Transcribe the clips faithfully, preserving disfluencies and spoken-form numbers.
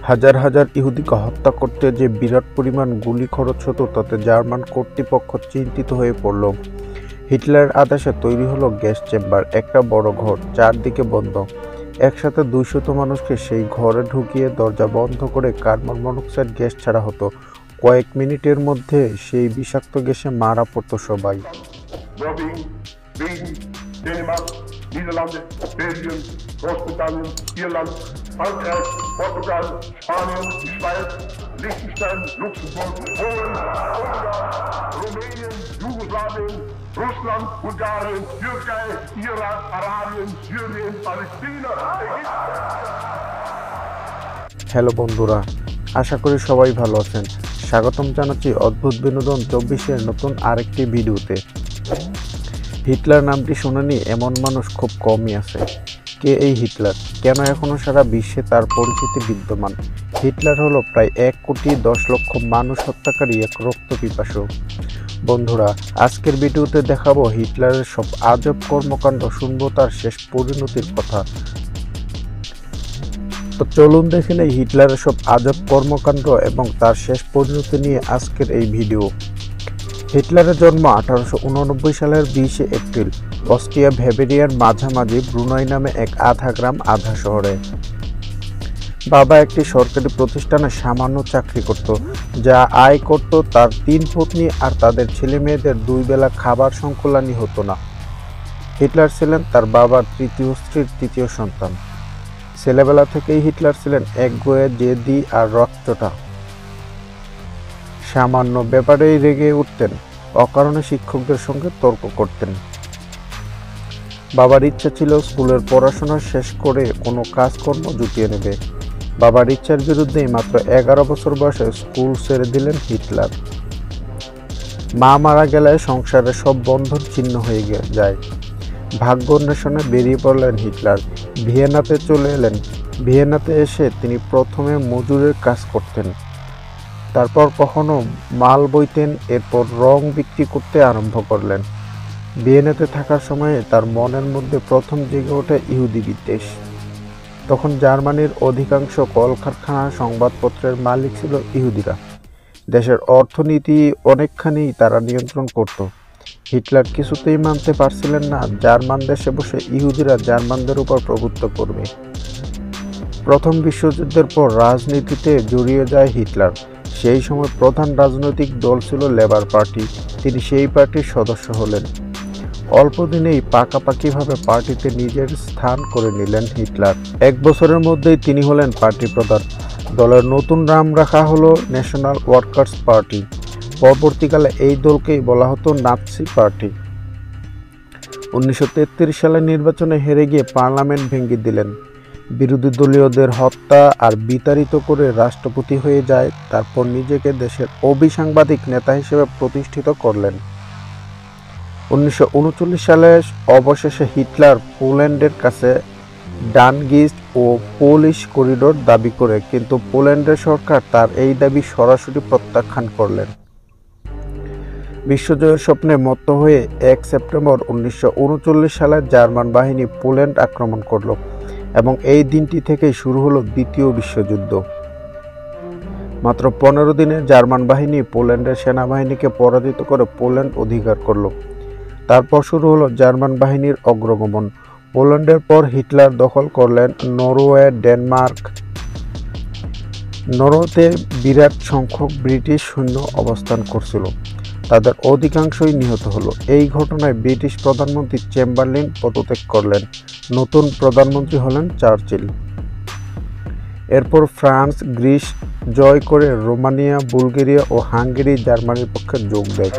হাজার হাজার ইহুদিকে হত্যা করতে যে বিরাট পরিমাণ গুলি খরচ হতো তাতে জার্মান কর্তৃপক্ষ চিন্তিত হয়ে পড়ল। হিটলারের আদেশে তৈরি হলো গ্যাস চেম্বার, একটা বড় ঘর, চারদিকে বন্ধ। একসাথে দুইশত মানুষকে সেই ঘরে ঢুকিয়ে দরজা বন্ধ করে কার্বন মনোক্সাইড গ্যাস ছাড়া হতো। কয়েক মিনিটের মধ্যে সেই বিষাক্ত গ্যাসে মারা পড়তো সবাই। Niederlande, Belgien, Großbritannien, Irland, Frankreich, Portugal, Spanien, die Schweiz, Liechtenstein, Luxemburg, Polen, Ungarn, Rumänien, Jugoslawien, Russland, Bulgarien, Türkei, Irak, Arabien, Syrien, Palästina, Ägypten। Hello বন্ধুরা, আশা করি সবাই ভালো আছেন। স্বাগতম জানাচ্ছি অদ্ভুত বিনোদন চব্বিশের নতুন আরেকটি ভিডিওতে। হিটলার নামটি শুনেনি এমন মানুষ খুব কমই আছে। কে এই হিটলার? কেন এখনো সারা বিশ্বে তার পরিচিতি বিদ্যমান? হিটলার হলো প্রায় এক কোটি দশ লক্ষ মানুষ হত্যাকারী এক রক্তপিপাসু। বন্ধুরা, আজকের ভিডিওতে দেখাবো হিটলারের সব আজব কর্মকাণ্ড, শুনবো তার শেষ পরিণতির কথা। তো চলুন দেখে নেই হিটলারের সব আজব কর্মকাণ্ড এবং তার শেষ পরিণতি নিয়ে আজকের এই ভিডিও। হিটলারের জন্ম আঠারোশো উননব্বই সালের বিশে এপ্রিল অস্ট্রিয়া ভেবেরিয়ার মাঝামাঝি ব্রুনাই নামে এক আধা গ্রাম আধা শহরে। বাবা একটি সরকারি প্রতিষ্ঠানে সামান্য চাকরি করত, যা আয় করত তার তিন পত্নী আর তাদের ছেলে মেয়েদের দুই বেলা খাবার সংকুলানি হতো না। হিটলার ছিলেন তার বাবার তৃতীয় স্ত্রীর তৃতীয় সন্তান। ছেলেবেলা থেকেই হিটলার ছিলেন একগুঁয়ে, জেদি আর রক্তটা। সামান্য ব্যাপারেই রেগে উঠতেন, অকারণে শিক্ষকদের সঙ্গে তর্ক করতেন। বাবার ইচ্ছা ছিল স্কুলের পড়াশোনা শেষ করে কোনো কাজকর্ম জুটিয়ে নেবে। বাবার ইচ্ছার বিরুদ্ধেই মাত্র এগারো বছর বয়সে স্কুল ছেড়ে দিলেন হিটলার। মা মারা গেলে সংসারের সব বন্ধন ছিন্ন হয়ে যায়। ভাগ্য অন্বেষণে বেরিয়ে পড়লেন হিটলার। ভিয়েনাতে চলে এলেন। ভিয়েনাতে এসে তিনি প্রথমে মজুরের কাজ করতেন, তারপর কখনো মাল বইতেন, এরপর রং বিক্রি করতে আরম্ভ করলেন। ভিয়েনাতে থাকার সময়ে তার মনের মধ্যে প্রথম জেগে ওঠে ইহুদি বিদ্বেষ। তখন জার্মানির অধিকাংশ কলকারখানা, সংবাদপত্রের মালিক ছিল ইহুদিরা। দেশের অর্থনীতি অনেকখানি তারা নিয়ন্ত্রণ করত। হিটলার কিছুতেই মানতে পারছিলেন না জার্মান দেশে বসে ইহুদিরা জার্মানদের উপর প্রভুত্ব করবে। প্রথম বিশ্বযুদ্ধের পর রাজনীতিতে জড়িয়ে যায় হিটলার। সেই সময় প্রধান রাজনৈতিক দল ছিল লেবার পার্টি। তিনি সেই পার্টির সদস্য হলেন। অল্প দিনেই পাকাপাকিভাবে পার্টিতে নিজের স্থান করে নিলেন হিটলার। এক বছরের মধ্যেই তিনি হলেন পার্টি প্রধান। দলের নতুন নাম রাখা হলো ন্যাশনাল ওয়ার্কার্স পার্টি। পরবর্তীকালে এই দলকেই বলা হতো নাৎসি পার্টি। উনিশশো তেত্রিশ সালের নির্বাচনে হেরে গিয়ে পার্লামেন্ট ভেঙে দিলেন। বিরোধী দলীয়দের হত্যা আর বিতাড়িত করে রাষ্ট্রপতি হয়ে যায়। তারপর নিজেকে দেশের অবিসাংবাদিক নেতা হিসেবে প্রতিষ্ঠিত করলেন। উনিশশো উনচল্লিশ সালে অবশেষে হিটলার পোল্যান্ডের কাছে ডানগিস্ট ও পোলিশ করিডোর দাবি করে, কিন্তু পোল্যান্ডের সরকার তার এই দাবি সরাসরি প্রত্যাখ্যান করলেন। বিশ্বজয়ের স্বপ্নে মত্ত হয়ে এক সেপ্টেম্বর উনিশশো উনচল্লিশ সালে জার্মান বাহিনী পোল্যান্ড আক্রমণ করল এবং এই দিনটি থেকেই শুরু হলো দ্বিতীয় বিশ্বযুদ্ধ। মাত্র পনেরো দিনে জার্মান বাহিনী পোল্যান্ডের সেনাবাহিনীকে পরাজিত করে পোল্যান্ড অধিকার করল। তারপর শুরু হলো জার্মান বাহিনীর অগ্রগমন। পোল্যান্ডের পর হিটলার দখল করলেন নরওয়ে, ডেনমার্ক। নরওয়েতে বিরাট সংখ্যক ব্রিটিশ সৈন্য অবস্থান করছিল। তাদের অধিকাংশই নিহত হলো। এই ঘটনায় ব্রিটিশ প্রধানমন্ত্রী চেম্বারলিন পদত্যাগ করলেন। নতুন প্রধানমন্ত্রী হলেন চার্চিল। এরপর ফ্রান্স, গ্রিস জয় করে রোমানিয়া, বুলগেরিয়া ও হাঙ্গেরি জার্মানির পক্ষে যোগ দেয়।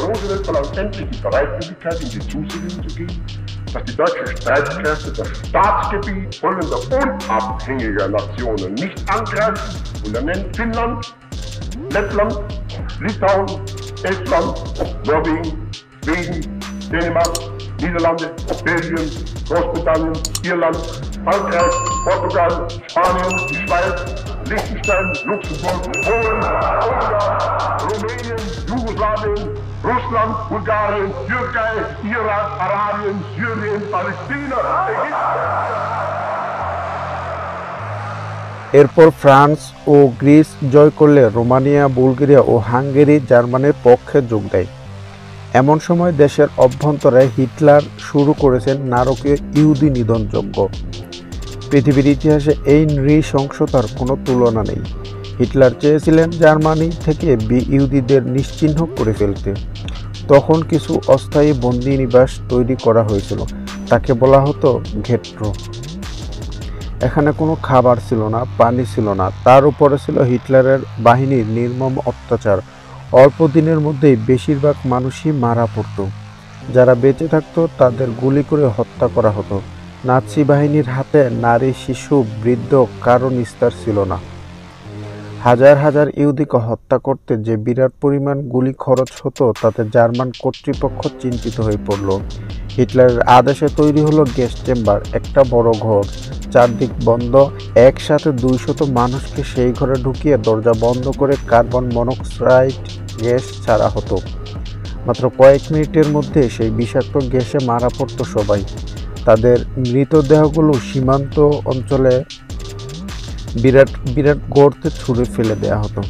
Dass die deutschen Streitkräfte das Staatsgebiet vollender unabhängiger Nationen nicht angreifen und er nennt Finnland, Lettland, Litauen, Estland, Norwegen, Schweden, Dänemark, Niederlande, Belgien, Großbritannien, Irland, Frankreich, Portugal, Spanien, die Schweiz, Liechtenstein, Luxemburg, Polen, Ungarn, Rumänien, Jugoslawien, Russland, Bulgarien, Türkei, Irak, Arabien, Syrien, Palästina, Ägypten. এরপর France ও Greece জয় করলে Romania, Bulgaria ও Hungary জার্মানির পক্ষে যোগ দেয়। এমন সময় দেশের অভ্যন্তরে হিটলার শুরু করেছেন নারকীয় ইহুদি নিধনযজ্ঞ। পৃথিবীর ইতিহাসে এই নৃশংসতার কোনো তুলনা নেই। হিটলার চেয়েছিলেন জার্মানি থেকে ইহুদিদের নিশ্চিহ্ন করে ফেলতে। তখন কিছু অস্থায়ী বন্দিনিবাস তৈরি করা হয়েছিল, তাকে বলা হতো ঘেট্র। এখানে কোনো খাবার ছিল না, পানি ছিল না, তার উপরে ছিল হিটলারের বাহিনীর নির্মম অত্যাচার। অল্প দিনের মধ্যেই বেশিরভাগ মানুষই মারা পড়ত। যারা বেঁচে থাকতো তাদের গুলি করে হত্যা করা হতো। নাৎসি বাহিনীর হাতে নারী, শিশু, বৃদ্ধ কারো নিস্তার ছিল না। হাজার হাজার ইহুদিকে হত্যা করতে যে বিরাট পরিমাণ গুলি খরচ হতো তাতে জার্মান কর্তৃপক্ষ চিন্তিত হয়ে পড়ল। হিটলারের আদেশে তৈরি হলো গ্যাস চেম্বার, একটা বড় ঘর, চারদিক বন্ধ। একসাথে দুইশত মানুষকে সেই ঘরে ঢুকিয়ে দরজা বন্ধ করে কার্বন মনোক্সাইড গ্যাস ছাড়া হতো। মাত্র কয়েক মিনিটের মধ্যে সেই বিষাক্ত গ্যাসে মারা পড়তো সবাই। তাদের মৃতদেহগুলো সীমান্ত অঞ্চলে বিরাট বিরাট গর্তে ছুঁড়ে ফেলে দেওয়া হতো।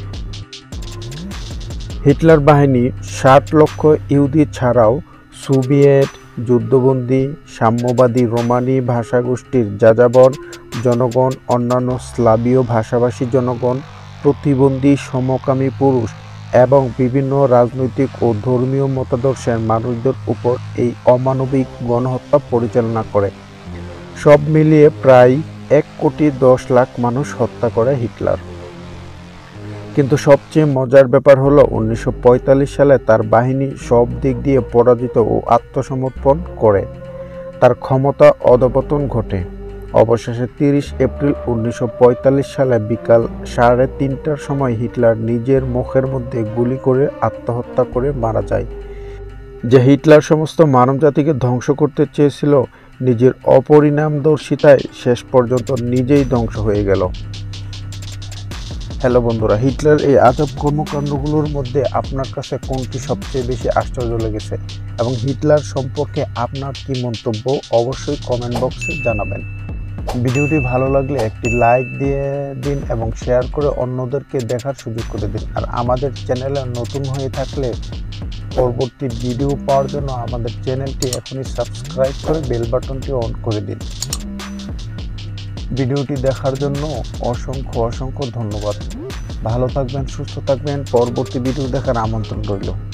হিটলার বাহিনী ষাট লক্ষ ইহুদি ছাড়াও সোভিয়েত যুদ্ধবন্দী, সাম্যবাদী রোমানি ভাষাগোষ্ঠীর যাযাবর জনগণ, অন্যান্য স্লাভীয় ভাষাভাষী জনগণ, প্রতিবন্ধী, সমকামী পুরুষ এবং বিভিন্ন রাজনৈতিক ও ধর্মীয় মতাদর্শের মানুষদের উপর এই অমানবিক গণহত্যা পরিচালনা করে। সব মিলিয়ে প্রায় এক কোটি দশ লাখ মানুষ হত্যা করে হিটলার। কিন্তু সবচেয়ে মজার ব্যাপার হলো উনিশশো পঁয়তাল্লিশ সালে তার বাহিনী সব দিক দিয়ে পরাজিত ও আত্মসমর্পণ করে। তার ক্ষমতা অধঃপতন ঘটে। অবশেষে তিরিশ এপ্রিল উনিশশো পঁয়তাল্লিশ সালে বিকাল সাড়ে তিনটার সময় হিটলার নিজের মুখের মধ্যে গুলি করে আত্মহত্যা করে মারা যায়। যে হিটলার সমস্ত মানবজাতিকে ধ্বংস করতে চেয়েছিল, নিজের অপরিণামদর্শিতায় শেষ পর্যন্ত নিজেই ধ্বংস হয়ে গেল। হ্যালো বন্ধুরা, হিটলার এই আজব কর্মকাণ্ডগুলোর মধ্যে আপনার কাছে কোনটি সবচেয়ে বেশি আশ্চর্য লেগেছে এবং হিটলার সম্পর্কে আপনার কি মন্তব্য অবশ্যই কমেন্ট বক্সে জানাবেন। ভিডিওটি ভালো লাগলে একটি লাইক দিয়ে দিন এবং শেয়ার করে অন্যদেরকে দেখার সুযোগ করে দিন। আর আমাদের চ্যানেলে নতুন হয়ে থাকলে পরবর্তী ভিডিও পাওয়ার জন্য আমাদের চ্যানেলটি এখনই সাবস্ক্রাইব করে বেল বাটনটি অন করে দিন। ভিডিওটি দেখার জন্য অসংখ্য অসংখ্য ধন্যবাদ। ভালো থাকবেন, সুস্থ থাকবেন। পরবর্তী ভিডিও দেখার আমন্ত্রণ রইল।